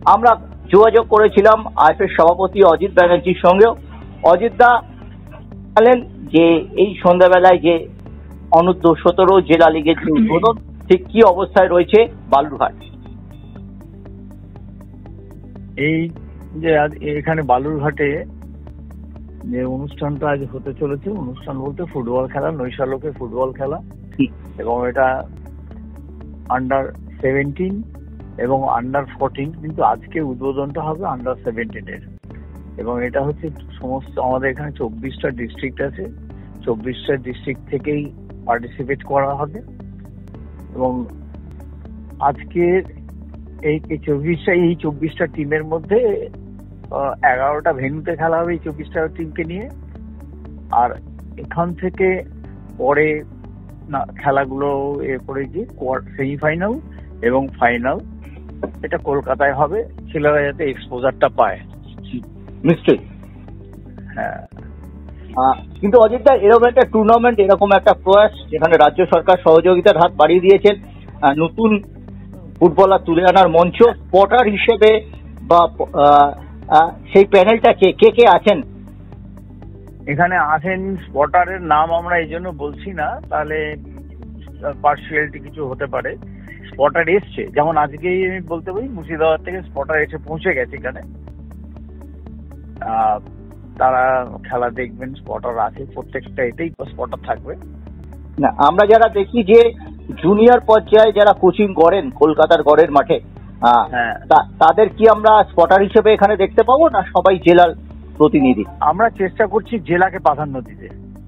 আমরা যোগাযোগ করেছিলাম আইএফএ সভাপতি অজিত ব্যানার্জির সঙ্গেও। অজিত দা বলেন যে এই সন্ধ্যাবেলায় যে অনূর্ধ্ব 17 জেলা লীগের যে উদ্বোধন, ঠিক কি অবস্থায় রয়েছে বালুরঘাট? এই যে আজ এখানে বালুরঘাটে যে অনুষ্ঠানটা আজ হতে চলেছে, অনুষ্ঠান বলতে ফুটবল খেলা, নৈশালোকে ফুটবল খেলা, এবং এটা আন্ডার 17 এবং আন্ডার 14, কিন্তু আজকে উদ্বোধনটা হবে আন্ডার 17 এর। এবং এটা হচ্ছে সমস্ত আমাদের এখানে 24টা ডিস্ট্রিক্ট আছে, 24টা ডিস্ট্রিক্ট থেকেই পার্টিসিপেট করা হবে। এবং আজকের এই 24টা টিমের মধ্যে 11টা ভেন্যুতে খেলা হবে এই 24টা টিমকে নিয়ে। আর এখান থেকে পরে খেলাগুলো করে গিয়ে সেমিফাইনাল এবং ফাইনাল এটা কলকাতায় হবে, ছেলেরা যাতে এক্সপোজারটা পায়। নিশ্চয়ই। হ্যাঁ, কিন্তু অজিতদা এরকম একটা টুর্নামেন্ট, এরকম একটা প্রয়াস যেখানে রাজ্য সরকার সহযোগিতার হাত বাড়িয়ে দিয়েছেন, নতুন ফুটবলার তুলে আনার মঞ্চ, স্পটার হিসেবে বা সেই প্যানেলটা কে কে আছেন এখানে? আছেন স্পটারের নাম আমরা এই জন্য বলছি না, তাহলে পার্সিয়ালিটি কিছু হতে পারে। স্পটার এসছে, যেমন আজকেই আমি বলতে পারি মুর্শিদাবাদ থেকে স্পটার এসে পৌঁছে গেছে এখানে, তারা খেলা দেখবেন। স্পটার আছে প্রত্যেকটা, এতেই স্পটার থাকবে না। আমরা যারা দেখি যে জুনিয়র পর্যায়ে যারা কোচিং করেন কলকাতার গড়ের মাঠে, তাদের কি আমরা স্পটার হিসেবে এখানে দেখতে পাবো, না সবাই জেলার প্রতিনিধি? আমরা চেষ্টা করছি জেলাকে প্রাধান্য দিতে।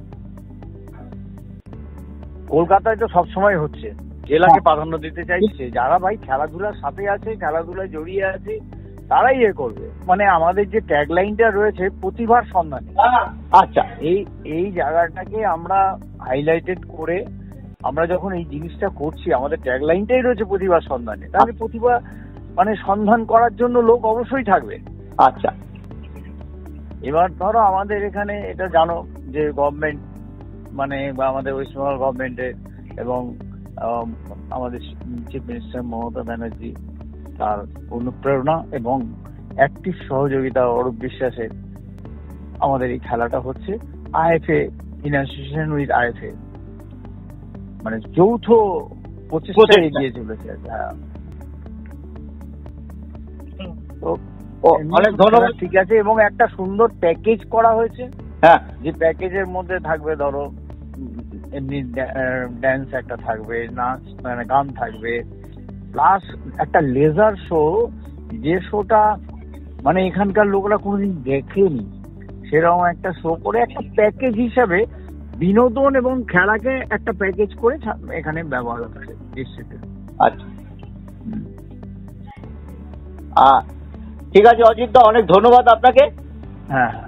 কলকাতায় তো সবসময় হচ্ছে, জেলাকে প্রাধান্য দিতে চাইছে। যারা ভাই খেলাধুলার সাথে আছে, খেলাধুলায় জড়িয়ে আছে, তারাই করবে। মানে আমাদের যে ট্যাগলাইনটা রয়েছে প্রতিভার সন্ধানে, আচ্ছা, এই জায়গাটাকে আমরা হাইলাইটেড করে আমরা যখন এই জিনিসটা করছি, আমাদের ট্যাগলাইনটাই রয়েছে প্রতিভার সন্ধানে, তাহলে প্রতিভা মানে সন্ধান করার জন্য লোক অবশ্যই থাকবে। আচ্ছা, এবার ধরো আমাদের এখানে এটা জানো যে গভর্নমেন্ট মানে বা আমাদের ওয়েস্ট বেঙ্গল গভর্নমেন্টের এবং আমাদের চিফ মিনিস্টার মমতা ব্যানার্জি তার অনুপ্রেরণা এবং অ্যাক্টিভ সহযোগিতা অরূপ বিশ্বাসের আমাদের এই খেলাটা হচ্ছে IFA in association with IFA, মানে যৌথ প্রচেষ্টা এগিয়ে চলেছে। হ্যাঁ, তো অনেক ধন্যবাদ। ঠিক আছে, এবং একটা সুন্দর প্যাকেজ করা হয়েছে। হ্যাঁ, যে প্যাকেজের মধ্যে থাকবে ধরো এমনি ড্যান্স একটা থাকবে, নাচ মানে গান থাকবে, প্লাস একটা লেজার শো, যে শোটা মানে এখানকার লোকরা কোনোদিন দেখেনি, সেরকম একটা শো করে একটা প্যাকেজ হিসাবে বিনোদন এবং খেলাকে একটা প্যাকেজ করে এখানে ব্যবহার হচ্ছে ডিস্ট্রিক্টে। আচ্ছা, ঠিক আছে অজিত দা, অনেক ধন্যবাদ আপনাকে। হ্যাঁ।